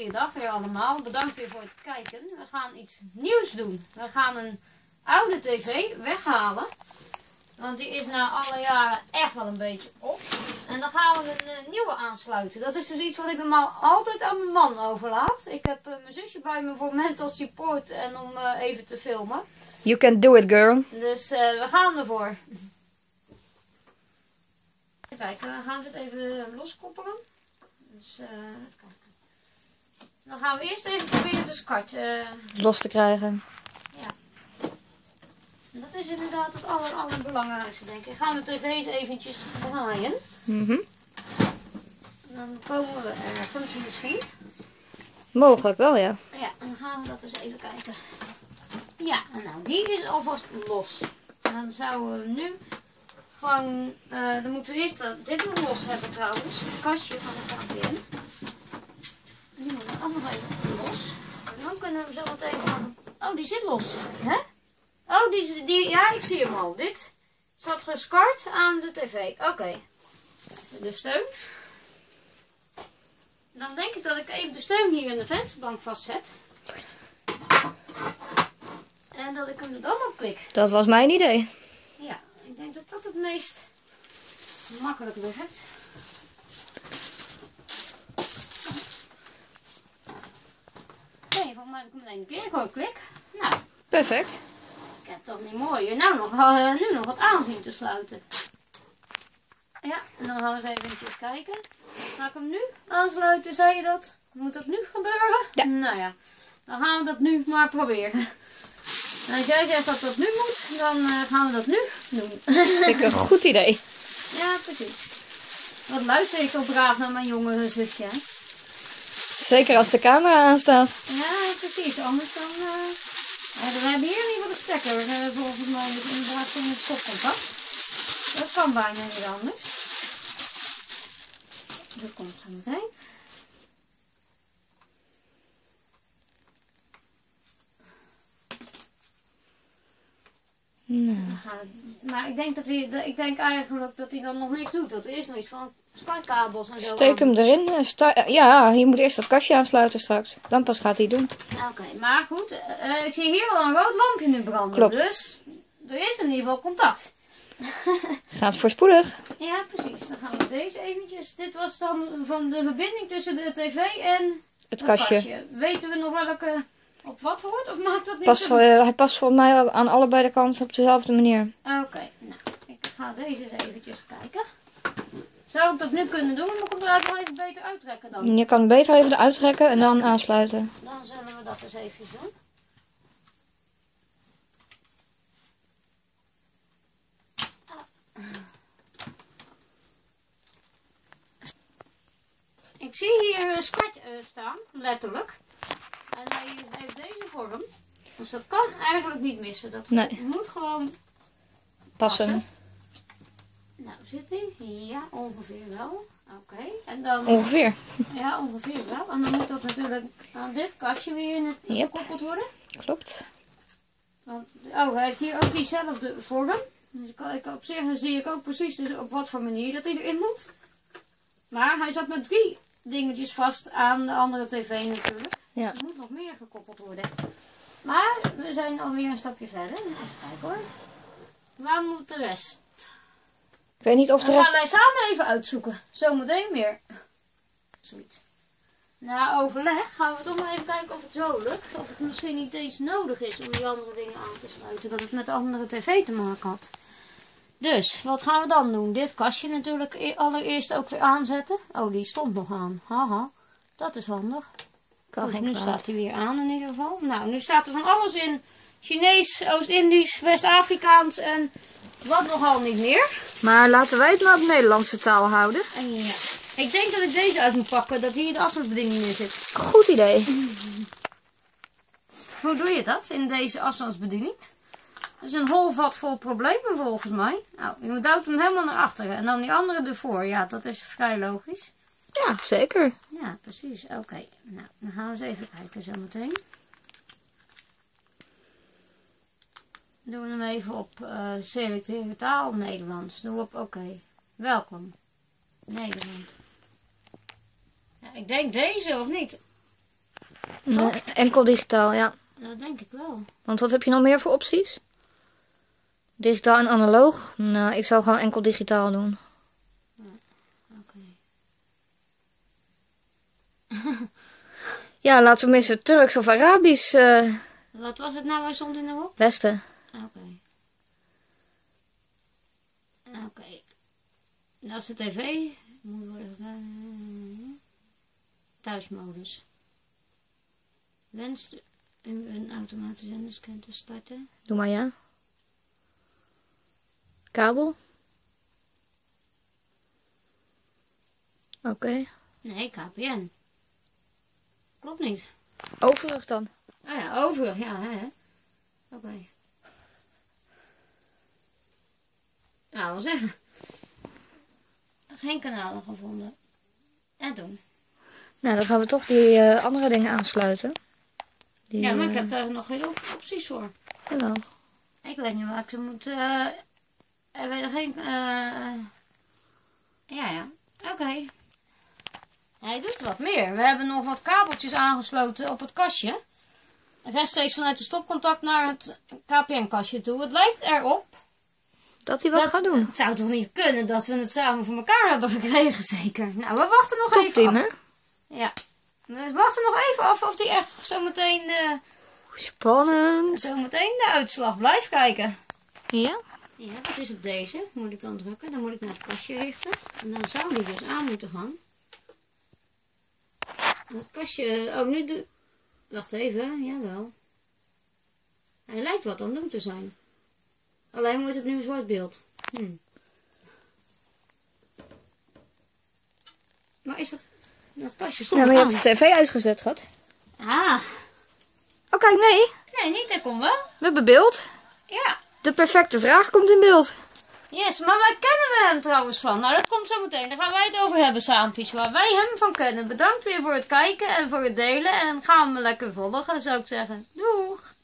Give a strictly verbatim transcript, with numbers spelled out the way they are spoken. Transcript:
Goeiedag weer allemaal. Bedankt weer voor het kijken. We gaan iets nieuws doen. We gaan een oude tv weghalen. Want die is na alle jaren echt wel een beetje op. En dan gaan we een uh, nieuwe aansluiten. Dat is dus iets wat ik normaal altijd aan mijn man overlaat. Ik heb uh, mijn zusje bij me voor mental support en om uh, even te filmen. You can do it, girl. Dus uh, we gaan ervoor. Even kijken, we gaan dit even loskoppelen. Dus uh, even kijken. Dan gaan we eerst even proberen de SCART uh, los te krijgen. Ja. Dat is inderdaad het aller, allerbelangrijkste, denk ik. Gaan de tv's eventjes draaien. Mm-hmm. Dan komen we ergens misschien. Mogelijk wel, ja. Ja, dan gaan we dat eens even kijken. Ja, nou die is alvast los. Dan zouden we nu gewoon, uh, dan moeten we eerst dat, dit nog los hebben trouwens. Het kastje van de K P N. Die moet dan allemaal even los. En dan kunnen we zo meteen van, oh die zit los. Hè? Oh, die, die, ja, ik zie hem al. Dit zat gescard aan de tv. Oké. Okay. De steun. Dan denk ik dat ik even de steun hier in de vensterbank vastzet. En dat ik hem er dan op klik. Dat was mijn idee. Ja, ik denk dat dat het meest makkelijk werkt. Nee, volgens mij heb ik hem een keer gewoon klik. Nou. Perfect. Ik heb toch niet mooier. Nou nog, uh, nu nog wat aanzien te sluiten. Ja, en dan gaan we eens eventjes kijken. Ga ik hem nu aansluiten, zei je dat? Moet dat nu gebeuren? Ja. Nou ja, dan gaan we dat nu maar proberen. En als jij zegt dat dat nu moet, dan uh, gaan we dat nu doen. Vind ik een goed idee. Ja, precies. Wat luister ik op braaf naar mijn jongere zusje. Hè? Zeker als de camera aanstaat. Ja, precies. Anders dan... Uh... Ja, we hebben hier in ieder geval de stekker. Uh, volgens mij is inderdaad in het stopcontact. Dat kan bijna niet anders. Dat komt zo meteen. Nou. Maar ik denk, dat hij, ik denk eigenlijk dat hij dan nog niks doet. Dat er is nog iets van spuitkabels en zo. Steek hem erin. Sta ja, je moet eerst dat kastje aansluiten straks. Dan pas gaat hij doen. Oké, okay, maar goed. Uh, ik zie hier wel een rood lampje nu branden. Klopt. Dus er is in ieder geval contact. Gaat voorspoedig. Ja, precies. Dan gaan we deze eventjes. Dit was dan van de verbinding tussen de tv en Het het kastje. kastje. Weten we nog welke op wat hoort? Of maakt dat niet Pas, zo? uh, hij past voor mij aan allebei de kanten op dezelfde manier. Oké, okay, nou. Ik ga deze eens eventjes kijken. Zou ik dat nu kunnen doen? Moet ik hem eruit nog even beter uittrekken dan? Je kan beter even eruit trekken en dan aansluiten. Dan zullen we dat eens even doen. Ik zie hier een SCART uh, staan, letterlijk. En hij heeft deze vorm. Dus dat kan eigenlijk niet missen. Dat Nee. moet gewoon Passen. passen. Nou, zit hij? Ja, ongeveer wel. Oké. Okay. En dan... Ongeveer. Ja, ongeveer wel. En dan moet dat natuurlijk aan dit kastje weer in het Yep. gekoppeld worden. Klopt. Want, oh, hij heeft hier ook diezelfde vorm. Dus ik, ik, op zich zie ik ook precies dus op wat voor manier dat hij erin moet. Maar hij zat met drie dingetjes vast aan de andere tv natuurlijk. Ja. Er moet nog meer gekoppeld worden. Maar we zijn alweer een stapje verder. Even kijken hoor. Waar moet de rest? Ik weet niet of de Dan rest... gaan wij samen even uitzoeken. Zometeen weer. Zoiets. Na overleg gaan we toch maar even kijken of het zo lukt. Of het misschien niet eens nodig is om die andere dingen aan te sluiten. Dat het met de andere tv te maken had. Dus, wat gaan we dan doen? Dit kastje natuurlijk allereerst ook weer aanzetten. Oh, die stond nog aan. Haha. Dat is handig. Kan Goed, geen nu kwaad. staat hij weer aan in ieder geval. Nou, nu staat er van alles in. Chinees, Oost-Indisch, West-Afrikaans en wat nogal niet meer. Maar laten wij het maar op Nederlandse taal houden. En ja, ik denk dat ik deze uit moet pakken, dat hier de afstandsbediening in zit. Goed idee. Hoe doe je dat in deze afstandsbediening? Dat is een holvat vol problemen volgens mij. Nou, je duwt hem helemaal naar achteren en dan die andere ervoor. Ja, dat is vrij logisch. Ja, zeker. Ja, precies. Oké, okay. Nou, dan gaan we eens even kijken zo meteen. Doen we hem even op uh, selecteren taal Nederlands. Doen we op oké. Okay. Welkom. Nederland. Ja, ik denk deze of niet? Nee, enkel digitaal, ja. Dat denk ik wel. Want wat heb je nog meer voor opties? Digitaal en analoog? Nou, ik zou gewoon enkel digitaal doen. Ja, oké. Ja, laten we missen Turks of Arabisch. Uh, Wat was het nou waar stond in de hoek? Westen. Oké. Okay. Oké. Okay. Dat is de tv. Moet worden. Thuismodus. Wens een automatische zenderscan te starten. Doe maar ja. Kabel. Oké. Okay. Nee, K P N. Klopt niet. Overig dan. Ah ja, overig, ja, hè. Oké. Okay. Nou, wat zeggen. Geen kanalen gevonden. En toen? Nou, dan gaan we toch die uh, andere dingen aansluiten. Die, ja, maar ik heb daar nog heel opties voor. Hallo. Ik weet niet waar ik ze moet... Uh, er weet geen... Uh, ja, ja. Oké. Okay. Hij doet wat meer. We hebben nog wat kabeltjes aangesloten op het kastje. Rechtstreeks vanuit de stopcontact naar het K P N-kastje toe. Het lijkt erop... Dat hij wat dat, gaat doen. Het zou toch niet kunnen dat we het samen voor elkaar hebben gekregen, zeker? Nou, we wachten nog Top even team, af. Hè? Ja. We wachten nog even af of hij echt zometeen... Uh, Spannend. Zometeen de uitslag. Blijf kijken. Ja? Ja, dat is op deze. Moet ik dan drukken. Dan moet ik naar het kastje richten. En dan zou die dus aan moeten gaan. Dat kastje... Oh, nu doe... Wacht even. Jawel. Hij lijkt wat aan het doen te zijn. Alleen wordt het nu een zwart beeld. Hm. Maar is dat... Dat kastje stond Ja, maar je aan. hebt de tv uitgezet, schat. Ah. Oké, okay, nee. Nee, niet. Dat komt wel. We hebben beeld. Ja. De perfecte vraag komt in beeld. Yes, maar waar kennen we hem trouwens van? Nou, dat komt zo meteen. Daar gaan wij het over hebben, saampjes. Waar wij hem van kennen. Bedankt weer voor het kijken en voor het delen. En gaan we lekker volgen, zou ik zeggen. Doeg!